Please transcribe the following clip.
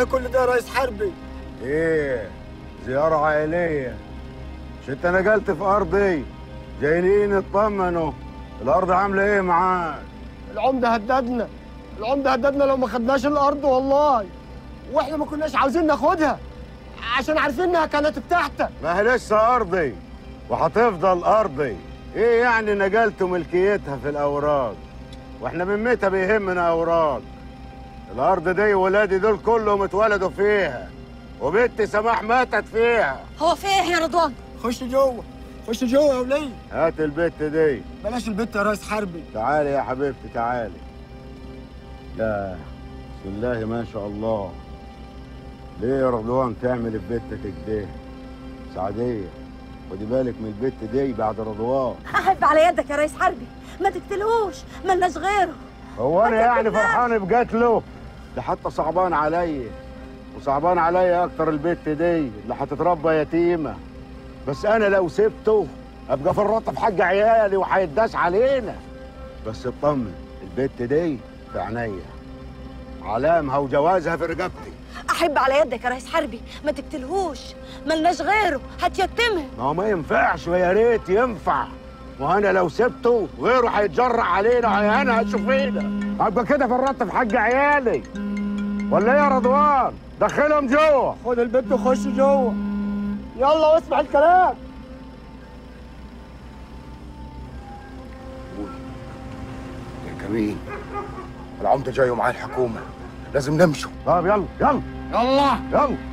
ايه كل ده يا ريس حربي؟ ايه زيارة عائلية؟ مش انت نقلت في ارضي؟ جايين يطمنوا الارض عاملة ايه معاك؟ العمده هددنا، العمده هددنا لو ما خدناش الارض والله، واحنا ما كناش عاوزين ناخدها عشان عارفين انها كانت بتاعتك. ما هي لسه ارضي وهتفضل ارضي. ايه يعني نقلت ملكيتها في الاوراق؟ واحنا من متى بيهمنا اوراق؟ الارض دي ولادي دول كلهم اتولدوا فيها، وبنتي سماح ماتت فيها. هو في ايه يا رضوان؟ خش جوه، خش جوه يا وليه. هات البت دي. بلاش البت يا ريس حربي. تعالي يا حبيبتي تعالي. لا بسم الله ما شاء الله. ليه يا رضوان تعمل في بنتك كده؟ سعدية خدي بالك من البت دي بعد رضوان. احب على يدك يا ريس حربي، ما تقتلهوش، ملناش غيره. هو انا يعني فرحان بقتله؟ ده حتى صعبان عليا، وصعبان عليا اكتر البت دي اللي هتتربى يتيمه. بس انا لو سبته ابقى فرطت في حق عيالي وهيتداس علينا. بس اطمن البت دي في عينيا، علامها وجوازها في رقبتي. احب على يدك يا ريس حربي، ما تقتلهوش، ملناش غيره، هتيتمه. ما هو ما ينفعش ويا ريت ينفع، وانا لو سبته غيره هيتجرع علينا وهيهنا هتشوفينا. ابقى كده فرطت في حق عيالي ولا ايه يا رضوان؟ دخلهم جوه. خد البت وخش جوه، يلا واسمع الكلام. يا جميل، العمده جاي ومعاه الحكومه، لازم نمشوا. طب يلا يلا يلا يلا.